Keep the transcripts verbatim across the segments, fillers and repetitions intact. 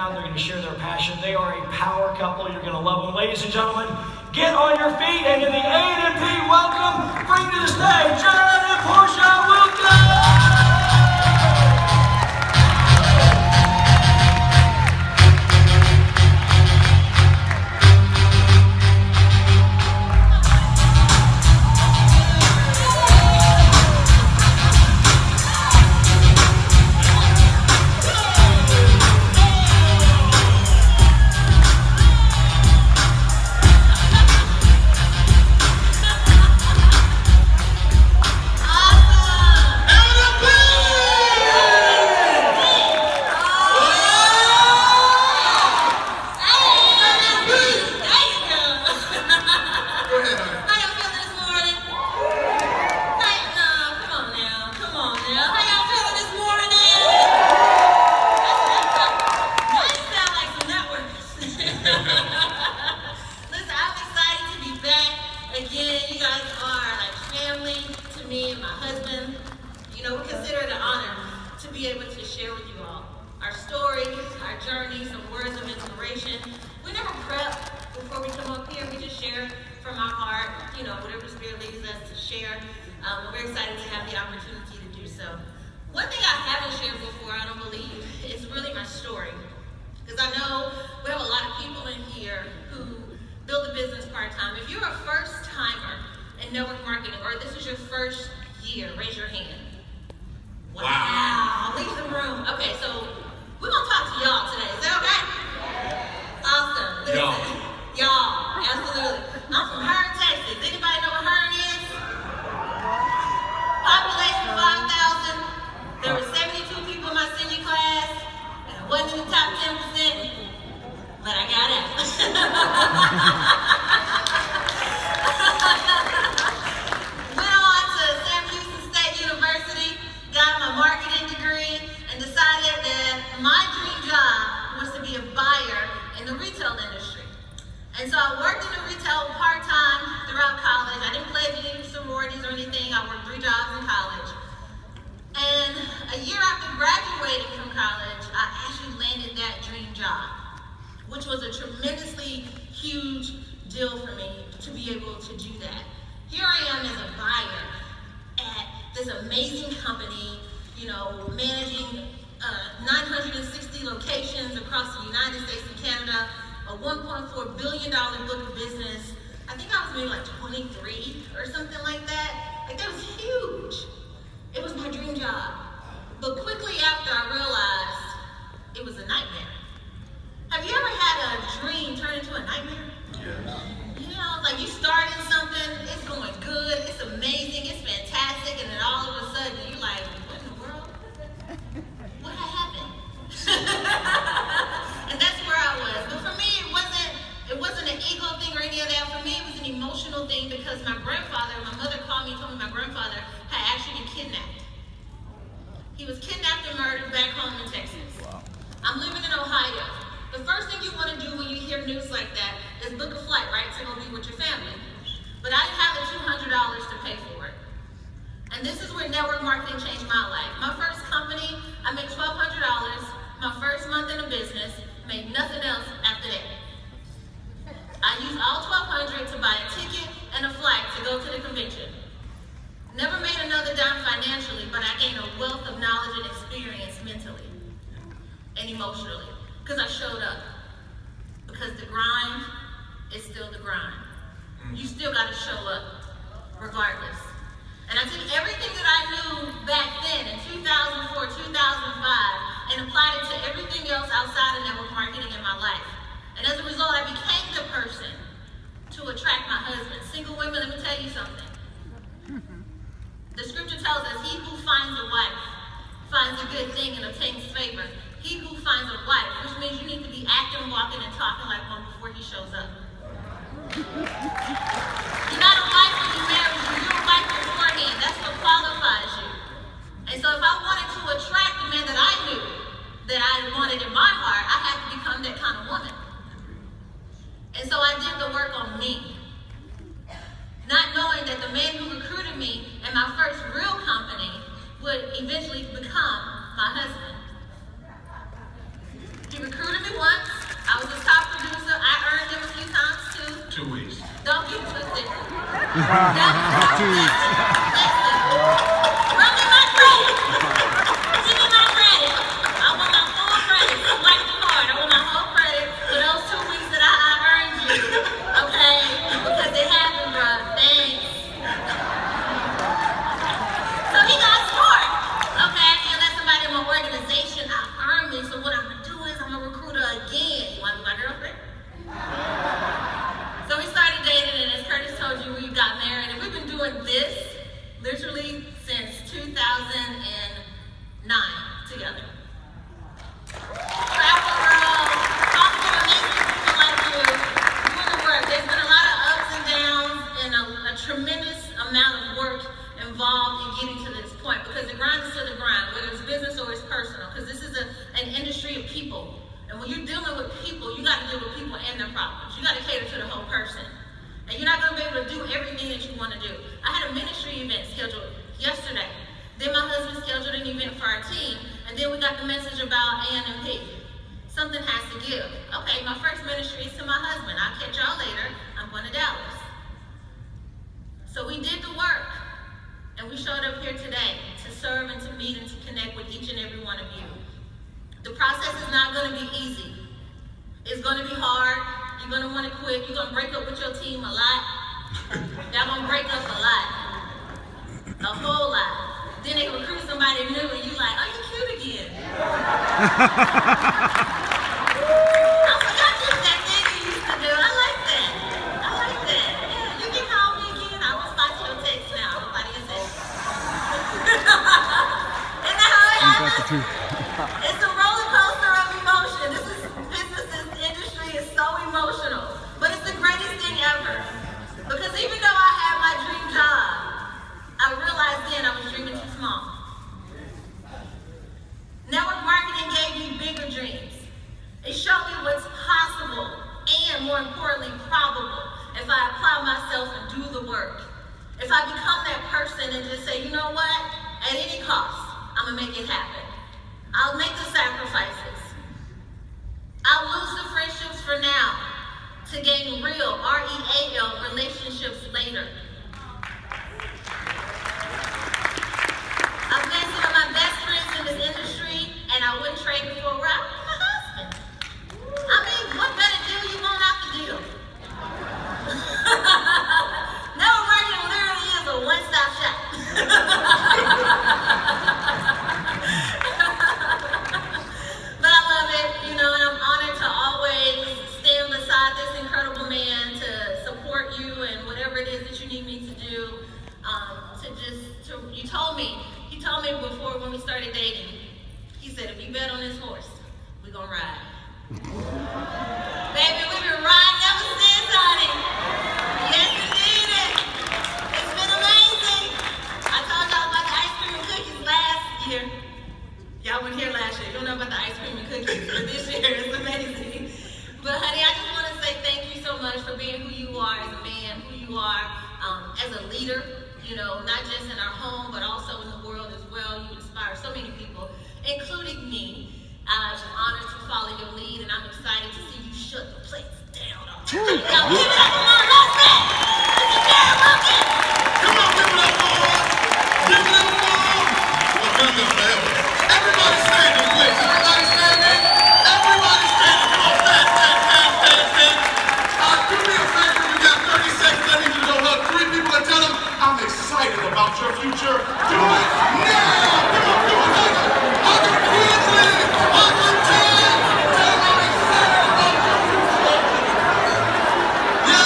down. They're going to share their passion. They are a power couple. You're going to love them. Ladies and gentlemen, get on your feet and in the A N M P, welcome, bring to the stage Jarrod and Porshea Wilkins! Eventually become my husband. He recruited me Yeah.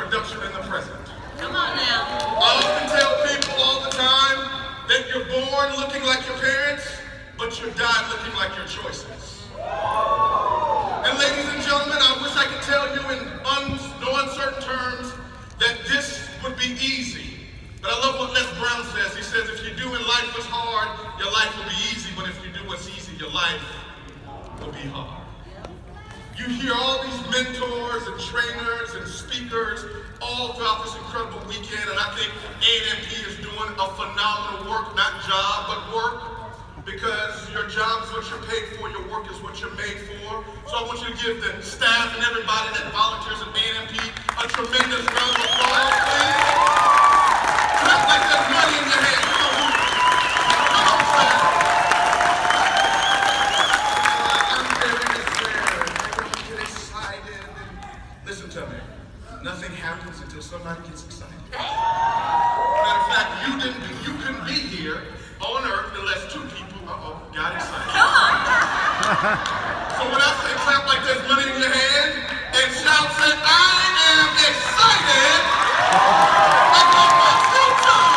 production in the present. Come on now. I often tell people all the time that you're born looking like your parents, but you die looking like your choices. And ladies and gentlemen, I wish I could tell you in un no uncertain terms that this would be easy. But I love what Les Brown says. He says, if you do in life what's hard, your life will be easy. But if you do what's easy, your life will be hard. You hear all these mentors and trainers and speakers all throughout this incredible weekend, and I think A N M P is doing a phenomenal work, not job, but work, because your job is what you're paid for, your work is what you're made for. So I want you to give the staff and everybody that volunteers at A N M P a tremendous round of applause, please. Clap like there's money in your hand. Come on, come on, staff. Listen to me. Nothing happens until somebody gets excited. Matter of fact, you didn't do, you couldn't be here on earth unless two people uh-oh, got excited. Come on. So when I say clap like there's money in your hand and shout that I am excited about my future.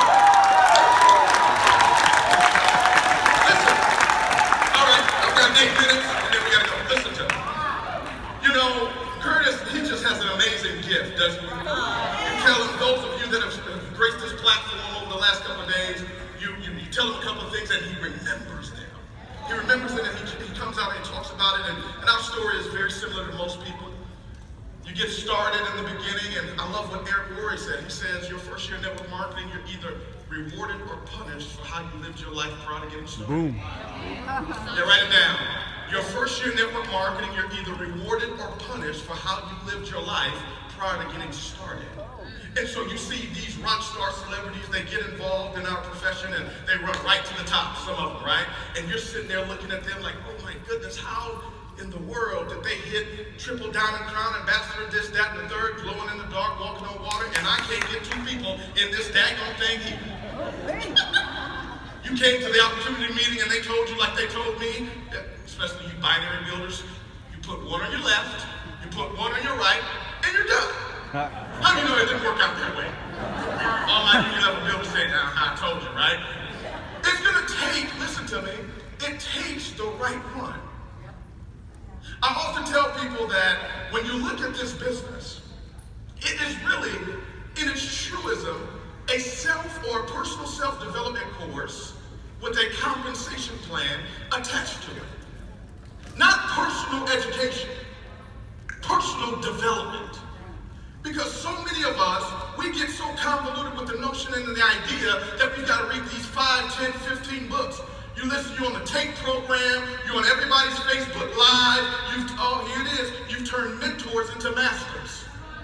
Listen. All right, I've got eight minutes and then we gotta go. Listen to me. You know, Curtis, he just has an amazing gift, doesn't he? You tell him, those of you that have graced this platform over the last couple of days, you, you, you tell him a couple of things and he remembers them. He remembers it and he, he comes out and he talks about it, and, and our story is very similar to most people. You get started in the beginning, and I love what Eric Worre said. He says, your first year in network marketing, you're either rewarded or punished for how you lived your life prior to getting started. Boom. Yeah, write it down. Your first year in network marketing, you're either rewarded or punished for how you lived your life prior to getting started. And so you see these rock star celebrities, they get involved in our profession and they run right to the top, some of them, right? And you're sitting there looking at them like, oh my goodness, how in the world did they hit triple diamond crown, ambassador, this, that, and the third, glowing in the dark, walking on water, and I can't get two people in this daggone thing here. You came to the opportunity meeting and they told you like they told me, especially you binary builders, you put one on your left, you put one on your right, and you're done. How do you know it didn't work out that way? All my new level builders say, now I told you, right? It's gonna take, listen to me, it takes the right one. I often tell people that when you look at this business, it is really, in its truism, a self or personal self-development course with a compensation plan attached to it. Not personal education, personal development. Because so many of us, we get so convoluted with the notion and the idea that we've got to read these five, ten, fifteen books. You listen, you're on the tape program, you're on everybody's Facebook Live, you've, oh, here it is, you've turned mentors into masters.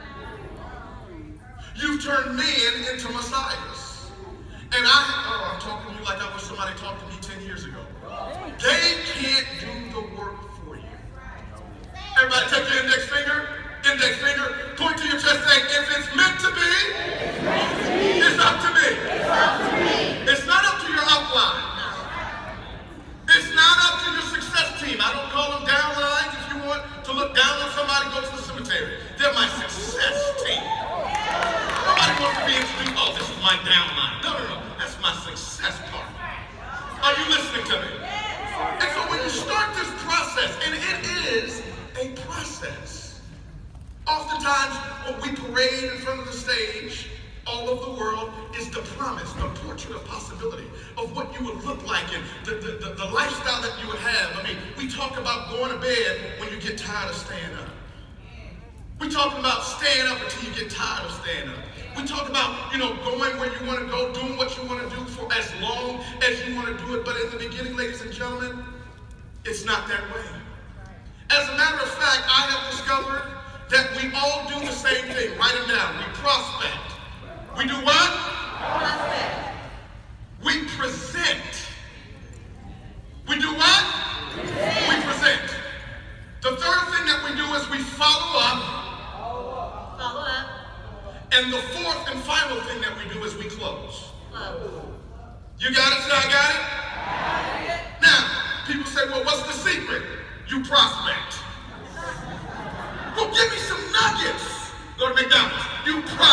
You've turned men into messiahs. And I, oh, I'm talking to you like I wish somebody talked to me ten years ago. They can't do the work for you. Everybody take your index finger, index finger, point to your chest, say, if it's meant to be, it's up to me. It's not up to your outline. It's not up to your success team. I don't call them downlines. If you want to look down on somebody, go to the cemetery. They're my success team. Nobody wants to be introduced, oh, this is my downline. No, no, no, that's my success part. Are you listening to me? And so when you start this process, and it is a process, oftentimes what we parade in front of the stage all over the world is the promise, the portrait of possibility of what you would look like and the, the, the, the lifestyle that you would have. I mean, we talk about going to bed when you get tired of staying up. We're talking about staying up until you get tired of staying up. We talk about, you know, going where you want to go, doing what you want to do for as long as you want to do it. But in the beginning, ladies and gentlemen, it's not that way. As a matter of fact, I have discovered that we all do the same thing. Write it down. We prospect. We do what? Prospect. We present. We do what? Present. We present. The third thing that we do is we follow up. Follow up. And the fourth and final thing that we do is we close. Close. You got it? Say, I got it? Got it. Now, people say, well, what's the secret? You prospect. Well, give me some nuggets. Go to McDonald's. You prospect.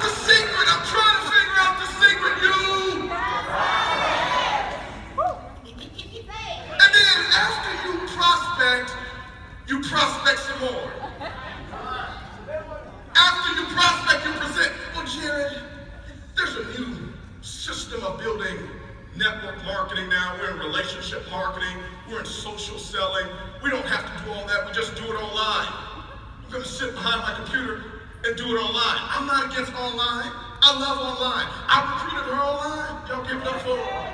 the secret? I'm trying to figure out the secret, you. And then after you prospect, you prospect some more. After you prospect, you present. Well, Jarrod, there's a new system of building network marketing now. We're in relationship marketing. We're in social selling. We don't have to do all that. We just do it online. I'm going to sit behind my computer and do it online. I'm not against online. I love online. I recruited her online. Y'all give it up for her.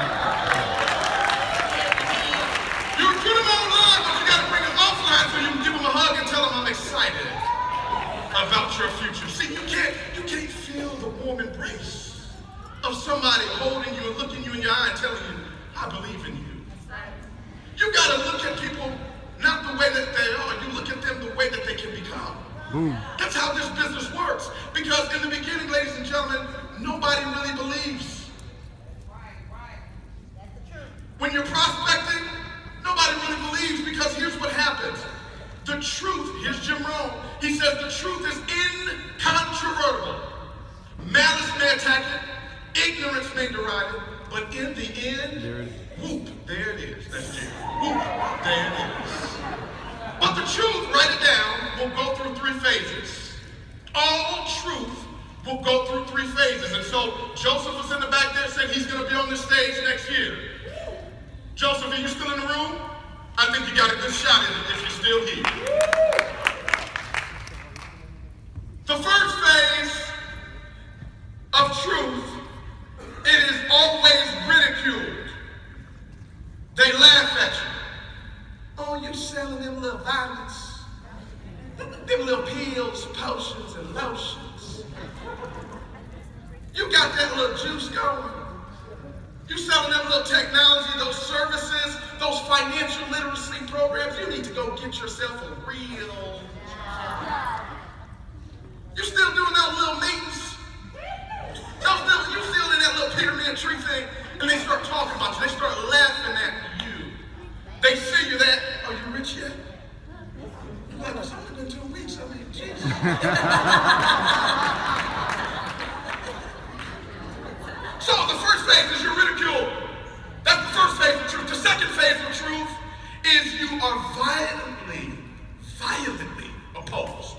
You recruit them online, but you got to bring them offline so you can give them a hug and tell them I'm excited about your future. See, you can't, you can't feel the warm embrace of somebody holding you and looking you in your eye and telling you, I believe in you. You got to look at people not the way that they are. You look at them the way that they can become. Boom. That's how this business works. Because in the beginning, ladies and gentlemen, nobody really believes. Right, right. That's the truth. When you're prospecting, nobody really believes, because here's what happens. The truth, here's Jim Rohn, he says the truth is incontrovertible. Malice may attack it, ignorance may deride it, but in the end, there it is. Whoop, there it is. That's Jim. Whoop, there it is. But the truth, write it down, will go through three phases. All truth will go through three phases. And so Joseph was in the back there saying he's going to be on this stage next year. Joseph, are you still in the room? I think you got a good shot at it if you're still here. The first phase of truth, it is always ridiculed. They laugh at you. Oh, you selling them little violets, them little pills, potions, and lotions. You got that little juice going. You selling them little technology, those services, those financial literacy programs. You need to go get yourself a real job. You still doing those little meetings? Those little, you still in that little pyramid tree thing, and they start talking about you. They start laughing at you. They see you that, are you rich yet? You're like, it's only been two weeks. I mean, Jesus. So the first phase is you're ridiculed. That's the first phase of truth. The second phase of truth is you are violently, violently opposed.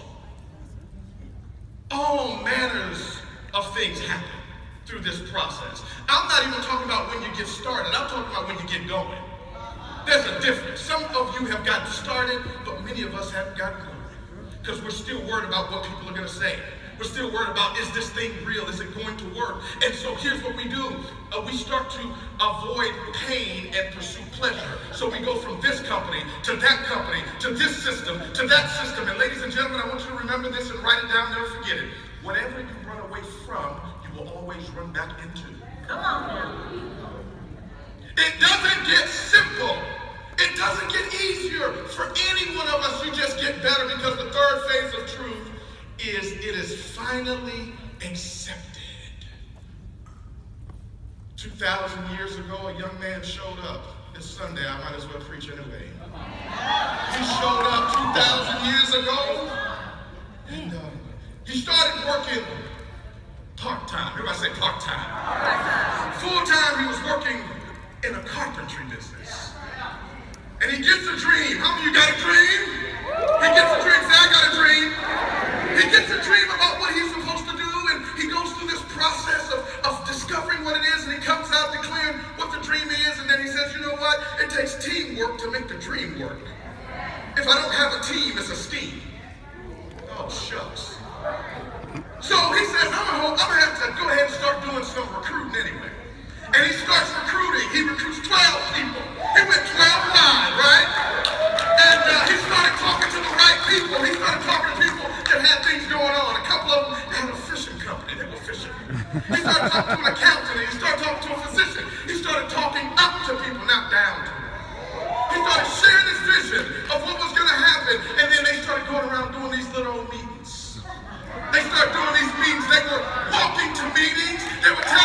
All manners of things happen through this process. I'm not even talking about when you get started. I'm talking about when you get going. There's a difference. Some of you have gotten started, but many of us haven't gotten going. Because we're still worried about what people are going to say. We're still worried about, is this thing real? Is it going to work? And so here's what we do. Uh, we start to avoid pain and pursue pleasure. So we go from this company to that company to this system to that system. And ladies and gentlemen, I want you to remember this and write it down, never forget it. Whatever you run away from, you will always run back into. Come on now. It doesn't get simple. It doesn't get easier for any one of us. You just get better, because the third phase of truth is it is finally accepted. two thousand years ago, a young man showed up. It's Sunday, I might as well preach anyway. He showed up two thousand years ago, and uh, he started working part-time. Everybody say part-time. Full-time, he was working in a carpentry business. And he gets a dream. How many of you got a dream? He gets a dream. Say, I got a dream. He gets a dream about what he's supposed to do, and he goes through this process of, of discovering what it is, and he comes out declaring what the dream is, and then he says, you know what? It takes teamwork to make the dream work. If I don't have a team, it's a steam. Oh, shucks. So he says, I'm gonna, I'm gonna have to go ahead and start doing some recruiting anyway. And he starts recruiting. He recruits twelve people. He went twelve wide, right? And uh, he started talking to the right people. He started talking to people that had things going on. A couple of them had a fishing company. They were fishing. He started talking to an accountant. He started talking to a physician. He started talking up to people, not down to them. He started sharing his vision of what was going to happen. And then they started going around doing these little old meetings. They started doing these meetings. They were walking to meetings. They were